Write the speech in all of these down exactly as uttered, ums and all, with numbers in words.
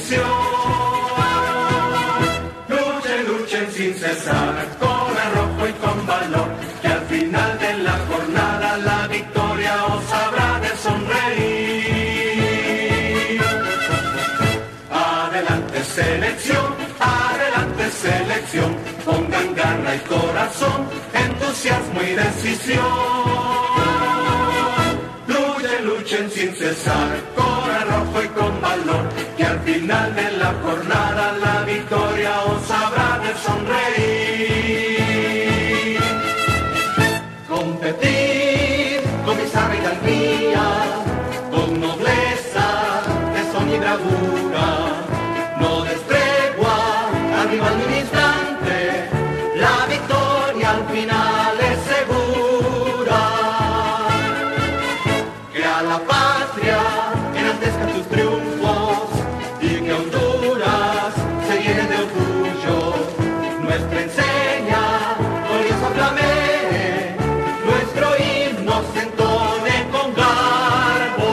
decisión. Luchen, luchen sin cesar, con arrojo y con valor, que al final de la jornada la victoria os habrá de sonreír. Adelante selección, adelante selección, pongan garra y corazón, entusiasmo y decisión. Luchen, luchen sin cesar, con arrojo y con valor, que al final de la jornada la victoria os habrá de sonreír. Competir con bizarra hidalguía, con nobleza, tesón y bravura, no des tregua al rival ni un instante, la victoria al final es segura. Que a la patria enaltezca tus triunfos y que Honduras se llene de orgullo. Nuestra enseña gloriosa flamee, nuestro himno se entone con garbo.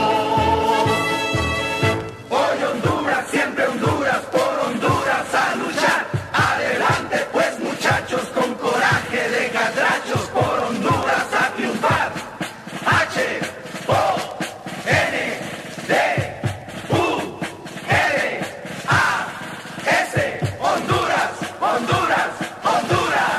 Hoy Honduras, siempre Honduras, por Honduras a luchar. Adelante pues muchachos, con coraje de catrachos, por Honduras a triunfar. H, O, N, D, U, R, A, S, Honduras, Honduras, Honduras.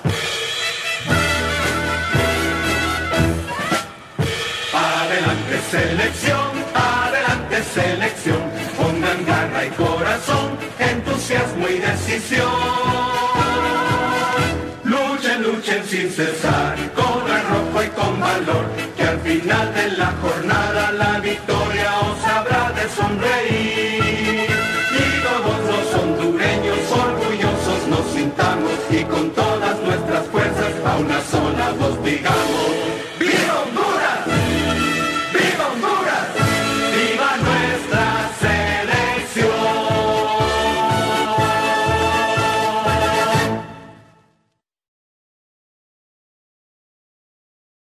Adelante selección, adelante selección, pongan garra y corazón, entusiasmo y decisión. Luchen, luchen sin cesar, con arrojo y con valor, que al final de la jornada la victoria os habrá de sonreír. Y todos los hondureños orgullosos nos sintamos y con todas nuestras fuerzas a una sola voz digamos: ¡Viva!